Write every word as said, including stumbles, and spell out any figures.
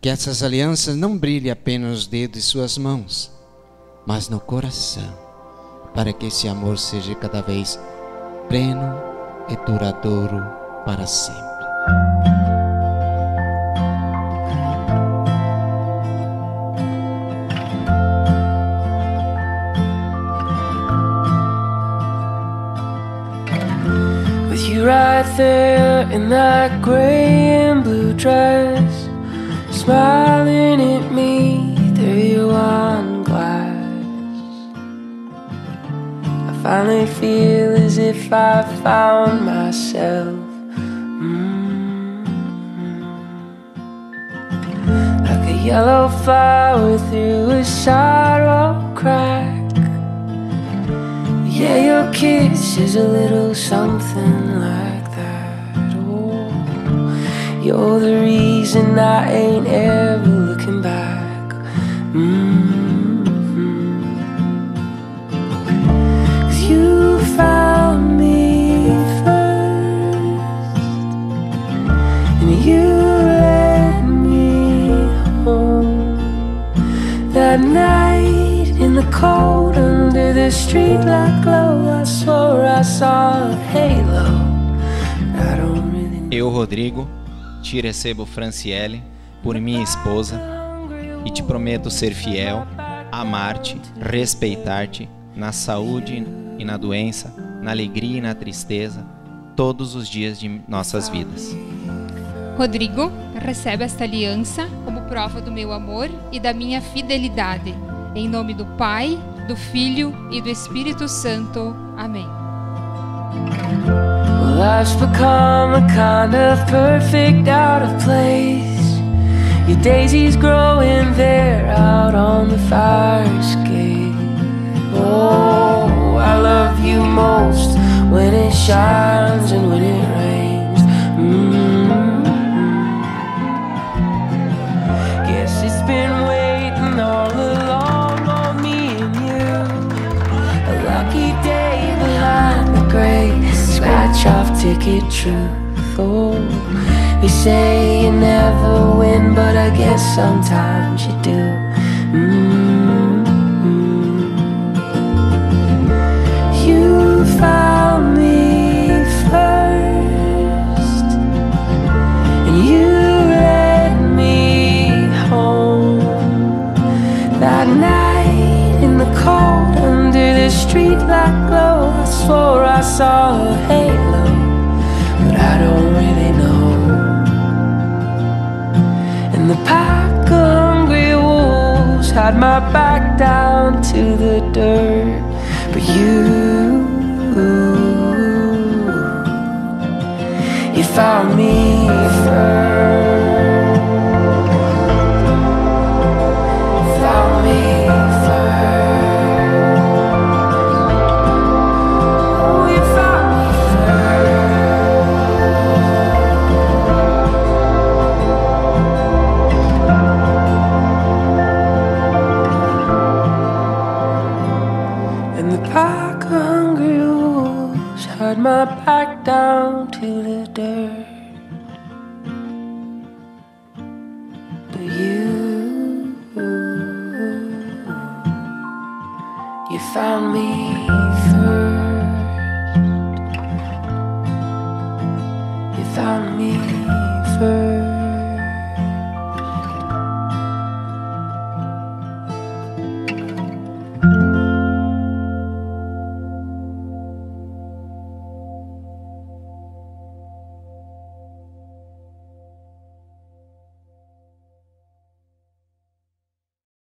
Que essas alianças não brilhem apenas nos dedos de suas mãos, mas no coração, para que esse amor seja cada vez pleno e duradouro para sempre. With you right there in that gray and blue dress, smiling at me through your wine glass, I finally feel as if I found myself, mm-hmm. like a yellow flower through a sidewalk crack. Yeah, your kiss is a little something like that. Oh, you're the reason I ain't ever looking back. Mm-hmm. 'Cause you found me first, and you led me home that night in the cold under the streetlight glow. I swore I saw a halo. I don't really know. Eu, Rodrigo, te recebo, Franciele, por minha esposa, e te prometo ser fiel, amar-te, respeitar-te, na saúde e na doença, na alegria e na tristeza, todos os dias de nossas vidas. Rodrigo, recebe esta aliança como prova do meu amor e da minha fidelidade. Em nome do Pai, do Filho e do Espírito Santo. Amém. Well, life's become a kind of perfect out of place. Your daisies growing there out on the fire escape. Oh, I love you most when it shines and when it rains. Mm-hmm. Guess it's been waiting all along on me and you. A lucky day behind the great scratch off ticket truth. Oh, they say you never win, but I guess sometimes you do. Mm-hmm. You found me first, and you led me home that night in the cold under the streetlight glow. I swore I saw a halo, but I don't really know. And the pack of hungry wolves had my back down to the dirt, but you, you found me first. Found me first. Oh, you found me pack of hungry wolves had my back down to the dirt, but you, you found me.